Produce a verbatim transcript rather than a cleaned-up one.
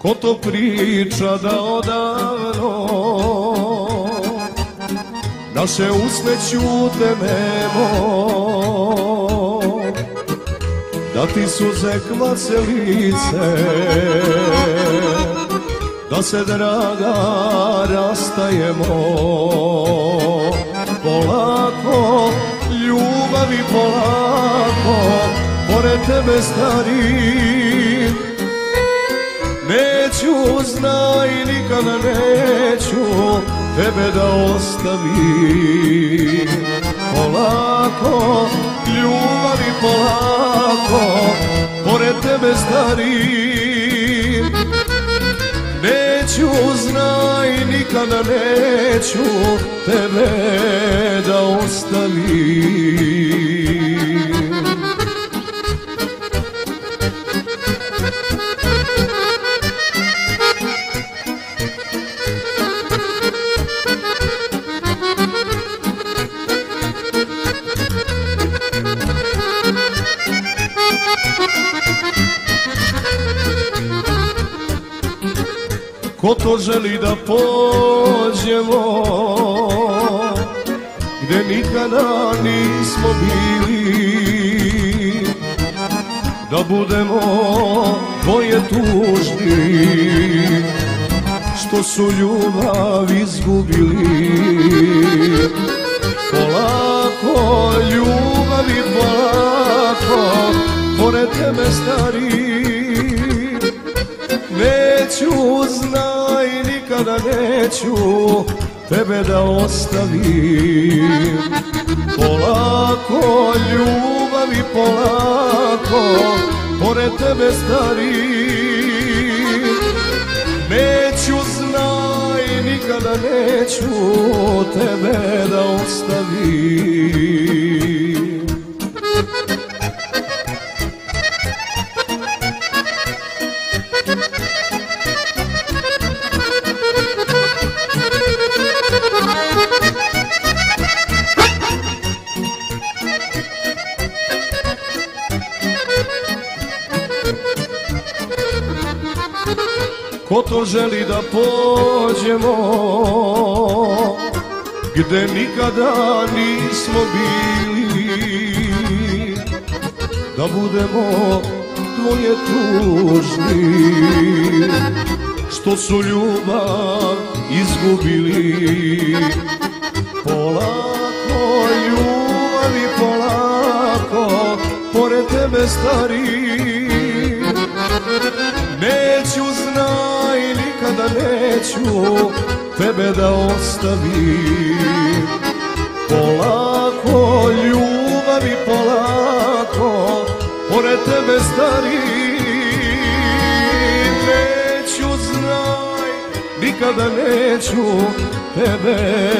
ko to priča da odavno naše usne ćute nemo, da ti suze kvace lice, da se draga rastajemo. Polako, ljubavi polako, pored tebe starim, neću, znaj, nikada neću tebe da ostavim. Polako, ljubavi polako, pored tebe starim, neću, znaj, nikada neću tebe da ostavim. Ko to želi da pođemo gde nikada nismo bili, da budemo dvoje tužni što su ljubav izgubili. Polako, ljubavi polako, pored tebe starim, neću, znaj, nikada neću tebe da ostavim. Polako, ljubavi polako, pored tebe starim, neću, znaj, nikada neću tebe da ostavim. Ko to želi da pođemo gde nikada nismo bili, da budemo dvoje tužni što su ljubav izgubili. Polako, ljubavi polako, pored tebe starim, neću, znaj, nikada neću tebe da ostavim. Polako, ljubavi polako, pored tebe starim, neću, znaj, nikada neću tebe